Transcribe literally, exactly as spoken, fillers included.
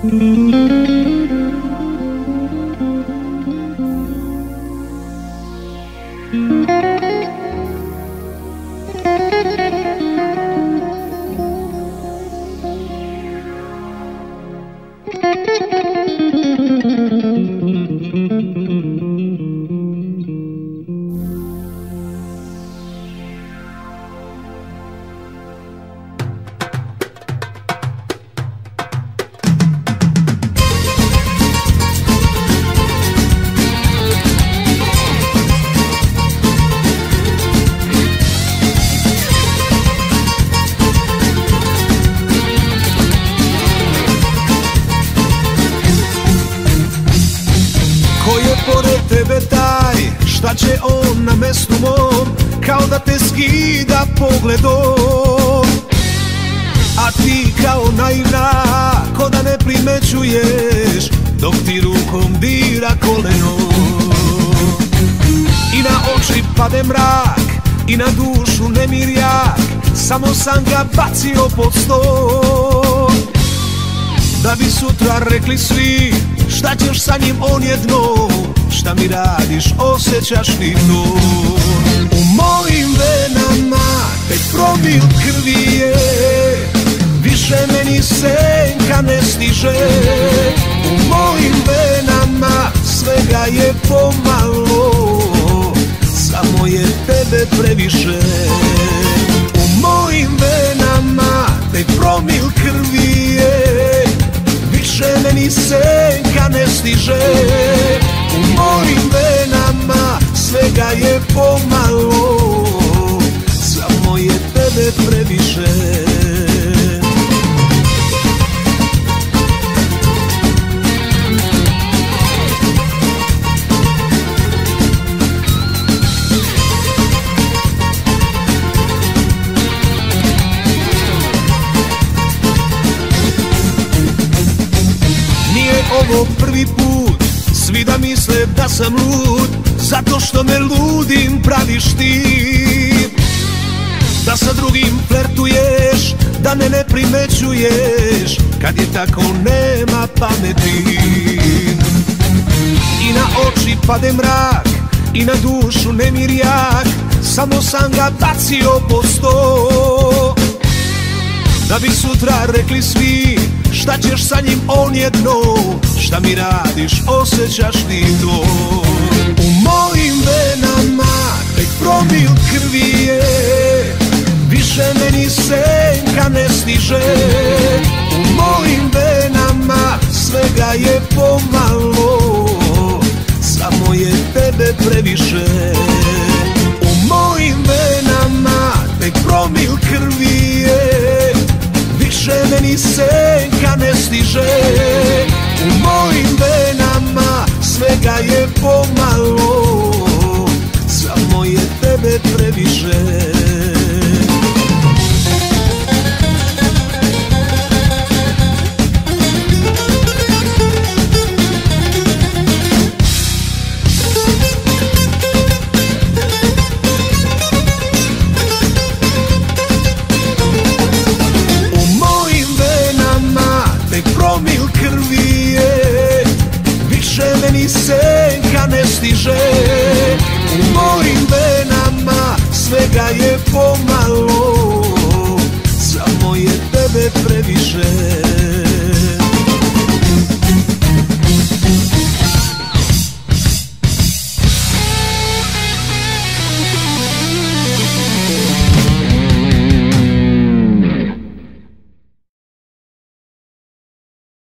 Pored tebe taj, šta će on na mestu mom, kao da te skida pogledom. A ti kao naivna, ko da ne primećuješ, dok ti rukom dira koleno. I na oči pade mrak, i na dušu nemir jak, samo sam ga bacio pod stol. Da bi sutra rekli svi, šta ćeš sa njim, on je dno. Šta mi radiš, osjećaš li to? U mojim venama tek promil krvi je, više meni senka ne stiže. U mojim venama svega je pomalo, samo je tebe previše. U mojim venama tek promil krvi je, više meni senka ne stiže. U mojim venama svega je pomalo, samo je tebe previše. Nije ovo prvi put, svi da misle da sam lud, zato što me ludim praviš ti. Da sa drugim flertuješ, da me ne primećuješ, kad je tako nema pameti. I na oči pade mrak, i na dušu nemir jak, samo sam ga bacio pod sto. Da bi sutra rekli svi, šta ćeš sa njim, on je dno. Šta mi radiš, osjećaš li to? U mojim venama tek promil krvi je, više meni senka ne stiže. U mojim venama svega je pomalo, samo je tebe previše. U mojim venama tek promil krvi je, više meni senka ne stiže. U mojim venama svega je pomalo, samo je tebe previše. Promil krvi je, više meni senka ne stiže. U mojim venama svega je pomalo, samo je tebe previše.